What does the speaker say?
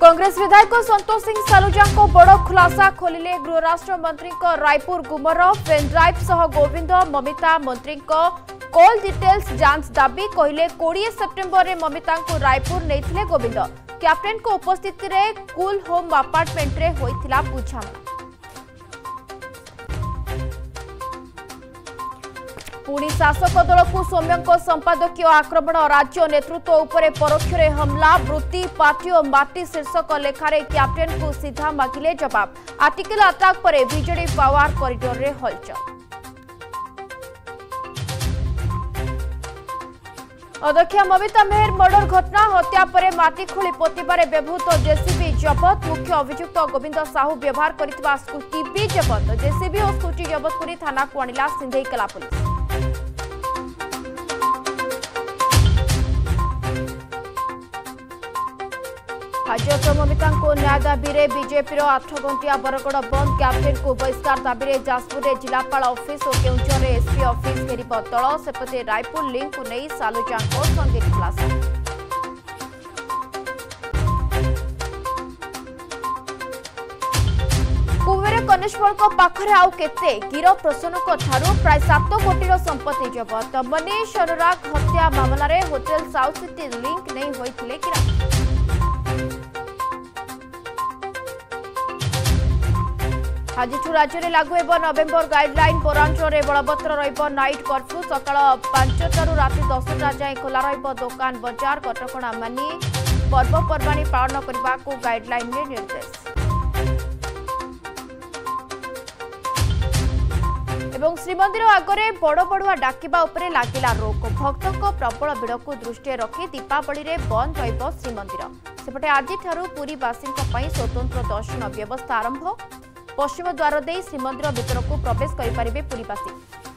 कांग्रेस विधायक संतोष सिंह सालुजा को बड़ खुलासा खोलिले गृह राष्ट्र मंत्री रायपुर गुमर पेनड्राइव सह गोविंद ममिता मंत्री कॉल डिटेल्स जांच दाबी कहले 20 सेप्टेम्बर में ममिता को रायपुर नहीं गोविंद कैप्टेन को उपस्थिति रे कूल होम अपार्टमेंट रे होइथिला बुझामणा। पुणी शासक दल को सौम्य संपादकीय आक्रमण राज्य नेतृत्व उपरे परोक्ष हमला वृत्ति पार्टी और माटी शीर्षक लेखारे कैप्टेन को सीधा मागिले जवाब। आर्टिकल अटैक पर बीजेडी पावर कॉरिडोर रे हलचल। अध्यक्ष ममिता मेहर मर्डर घटना हत्या पर माटी खोली पोतिबारे व्यवहृत जेसीबी जबत। मुख्य अभियुक्त गोविंद साहू व्यवहार करथिबा स्कूटी भी जबत। जेसीबी और स्कूटी जबत करी थाना को आनिला सिंधेईकला पुलिस। हाजत ममिता को न्याय दाबी रे बीजेपी 8 घंटिया बरगड़ बंद। कैप्टेन को बहिष्कार दाबी रे जाजपुर रे जिलापाल ऑफिस और केउंझर एसपी ऑफिस घेरिब दल। सेपटे रायपुर लिंक को नहीं सालुजा संगे खुलासा। कुबेर कनेस्टबल पाखरे आउ केते गिरफ प्रसन्न प्राय 7 कोटी संपत्ति जबत। मनीष अनुराग हत्या मामला रे होटेल साउथ सिटी लिंक नहीं होइथिले गिरफ। आज राज्य में लागू हो नवेम्बर गाइडलाइन। पौरांचल में बलवत्तर नाइट कर्फ्यू। सकाळ 5 राति 10टा जाए खोला रहिबो दुकान बजार। कटकणा मानि पर्वपर्वाणी पालन करने को गाइडलाइन में निर्देश। एवं श्रीमंदिर आगरे बड़ बड़ुआ डाकिबा उपरे लागिला रोक। भक्तों प्रबल भिड़ को दृष्टि रखी दीपावली रे बंद रहिबो श्रीमंदिर। सेपटे आज पुरीवासी स्वतंत्र दर्शन व्यवस्था आरंभ। पश्चिम द्वार दे श्रीमंदिर भीतर को प्रवेश करें पुरीवासी।